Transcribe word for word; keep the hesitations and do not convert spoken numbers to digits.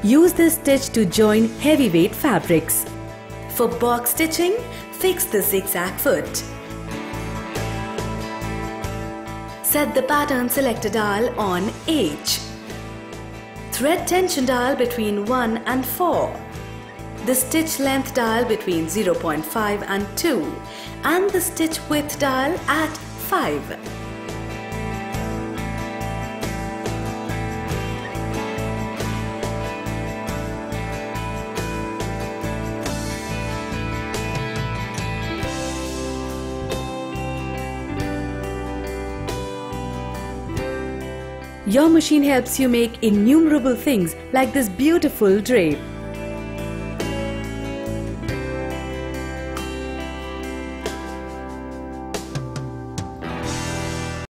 Use this stitch to join heavyweight fabrics. For box stitching, fix the zigzag foot. Set the pattern selector dial on H. Thread tension dial between one and four. The stitch length dial between zero point five and two and the stitch width dial at five. Your machine helps you make innumerable things like this beautiful drape.